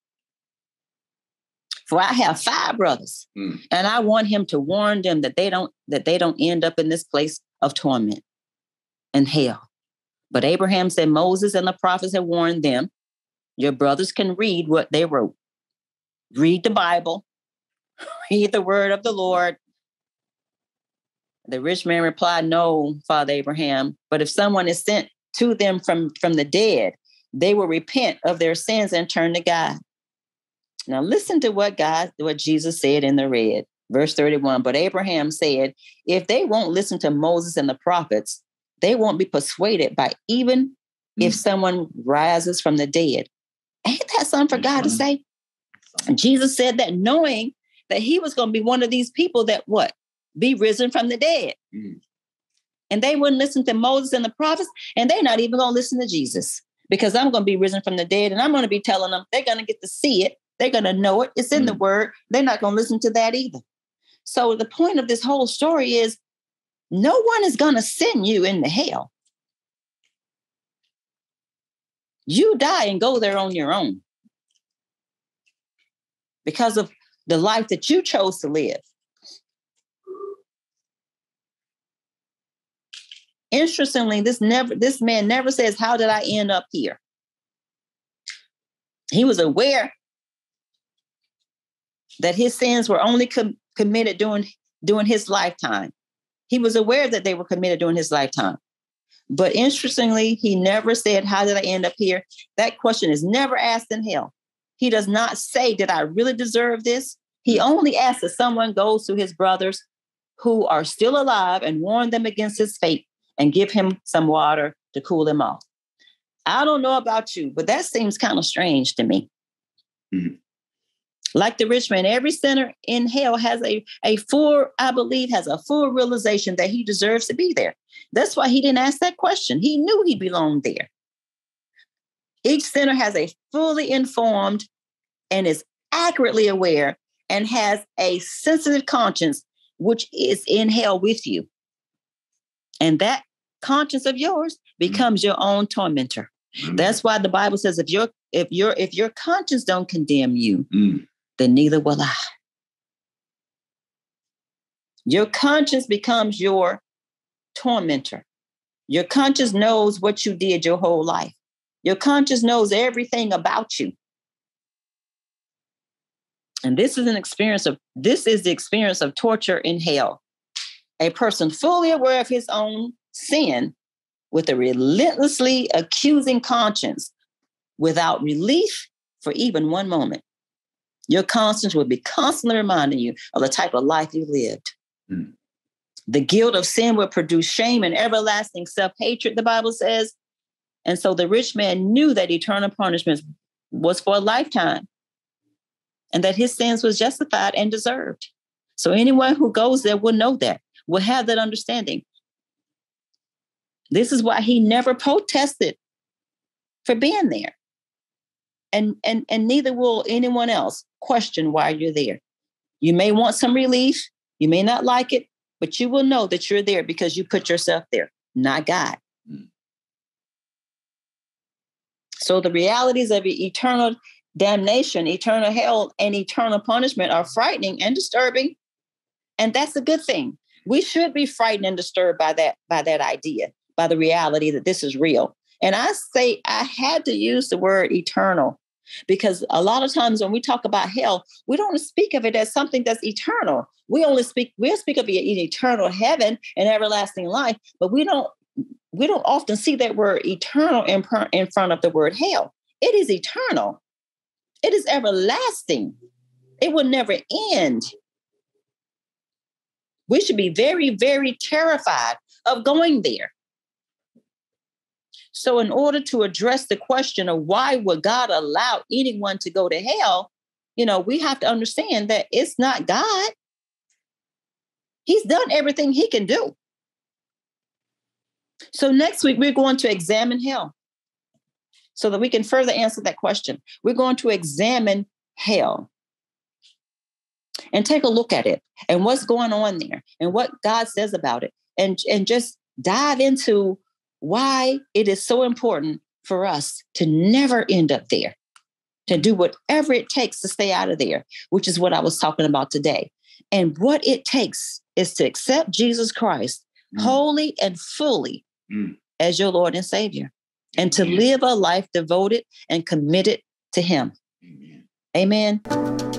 For I have five brothers, mm. and I want him to warn them that they don't that they don't end up in this place of torment and hell. But Abraham said, Moses and the prophets have warned them. Your brothers can read what they wrote. Read the Bible. Read the word of the Lord. The rich man replied, no, Father Abraham, but if someone is sent to them from, from the dead, they will repent of their sins and turn to God. Now listen to what God, what Jesus said in the red. Verse thirty-one, but Abraham said, if they won't listen to Moses and the prophets, they won't be persuaded by even mm. if someone rises from the dead. Ain't that something for God to say? And Jesus said that knowing that he was going to be one of these people that what? Be risen from the dead. Mm. And they wouldn't listen to Moses and the prophets, and they're not even going to listen to Jesus because I'm going to be risen from the dead, and I'm going to be telling them they're going to get to see it. They're going to know it. It's in mm. the word. They're not going to listen to that either. So the point of this whole story is no one is going to send you into hell. You die and go there on your own because of the life that you chose to live. Interestingly, this never this man never says, how did I end up here? He was aware that his sins were only com- committed during, during his lifetime. He was aware that they were committed during his lifetime. But interestingly, he never said, how did I end up here? That question is never asked in hell. He does not say, did I really deserve this? He only asks if someone goes to his brothers who are still alive and warn them against his fate and give him some water to cool him off. I don't know about you, but that seems kind of strange to me. Mm-hmm. Like the rich man, every sinner in hell has a, a full, I believe, has a full realization that he deserves to be there. That's why he didn't ask that question. He knew he belonged there. Each sinner has a fully informed and is accurately aware and has a sensitive conscience, which is in hell with you. And that conscience of yours becomes your own tormentor. Mm. That's why the Bible says, if your if your if your conscience don't condemn you, mm. then neither will I. Your conscience becomes your tormentor. Your conscience knows what you did your whole life. Your conscience knows everything about you. And this is an experience of, this is the experience of torture in hell. A person fully aware of his own sin with a relentlessly accusing conscience without relief for even one moment. Your conscience will be constantly reminding you of the type of life you lived. Mm. The guilt of sin will produce shame and everlasting self-hatred, the Bible says. And so the rich man knew that eternal punishment was for a lifetime and that his sins was justified and deserved. So anyone who goes there will know that, will have that understanding. This is why he never protested for being there. And, and, and neither will anyone else question why you're there. You may want some relief. You may not like it, but you will know that you're there because you put yourself there, not God. Mm. So the realities of eternal damnation, eternal hell, and eternal punishment are frightening and disturbing. And that's a good thing. We should be frightened and disturbed by that, by that idea, by the reality that this is real. And I say I had to use the word eternal because a lot of times when we talk about hell, we don't speak of it as something that's eternal. We only speak, we'll speak of an eternal heaven and everlasting life, but we don't, we don't often see that word eternal in, per, in front of the word hell. It is eternal. It is everlasting. It will never end. We should be very, very terrified of going there. So in order to address the question of why would God allow anyone to go to hell, you know, we have to understand that it's not God. He's done everything he can do. So next week, we're going to examine hell so that we can further answer that question. We're going to examine hell and take a look at it and what's going on there and what God says about it, and, and just dive into why it is so important for us to never end up there, to do whatever it takes to stay out of there, which is what I was talking about today. And what it takes is to accept Jesus Christ mm. wholly and fully mm. as your Lord and Savior, and to live a life devoted and committed to him. Amen. Amen.